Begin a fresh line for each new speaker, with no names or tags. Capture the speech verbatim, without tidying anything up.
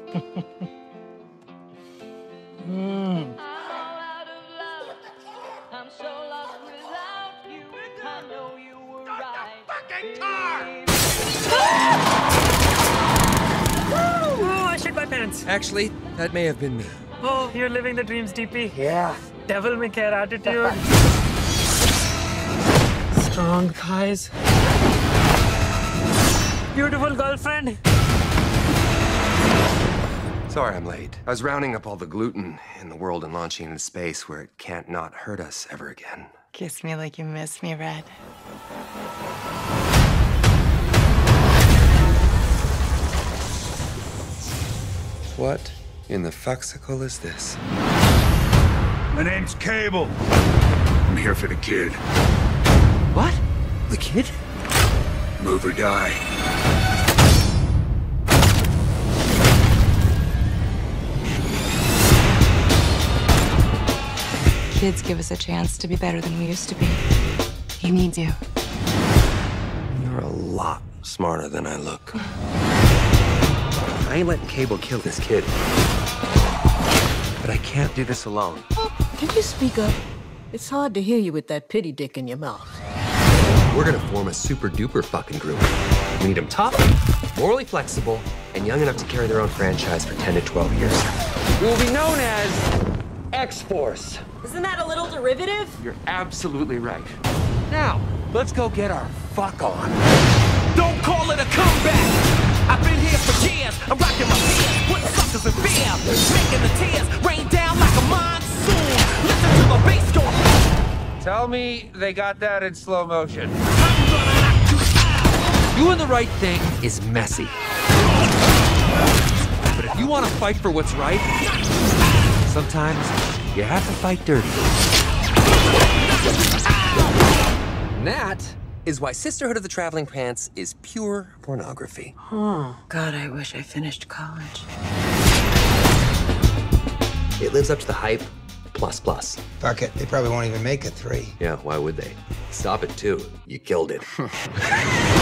mm.
Oh, I shit my pants.
Actually, that may have been me.
Oh, you're living the dreams, D P.
Yeah.
Devil may care attitude. Strong thighs. Beautiful girlfriend.
Sorry I'm late. I was rounding up all the gluten in the world and launching into space where it can't not hurt us ever again.
Kiss me like you miss me, Red.
What in the fuxicle is this?
My name's Cable. I'm here for the kid.
What? The kid?
Move or die.
Kids give us a chance to be better than we used to be. He needs you.
You're a lot smarter than I look. I ain't letting Cable kill this kid. But I can't do this alone.
Can you speak up? It's hard to hear you with that pity dick in your mouth.
We're gonna form a super duper fucking group. We need them tough, morally flexible, and young enough to carry their own franchise for ten to twelve years. We will be known as X-Force.
Isn't that a little derivative?
You're absolutely right. Now, let's go get our fuck on.
Don't call it a comeback. I've been here for years. I'm rocking my fears, putting suckers in fear, making the tears rain down like a monsoon. Listen to the bass go.
Tell me they got that in slow motion.
I'm gonna knock you out.
Doing the right thing is messy. But if you want to fight for what's right, sometimes you have to fight dirty. And that is why Sisterhood of the Traveling Pants is pure pornography.
Oh, God, I wish I finished college.
It lives up to the hype, plus plus.
Fuck it, they probably won't even make it three.
Yeah, why would they? Stop it too. You killed it.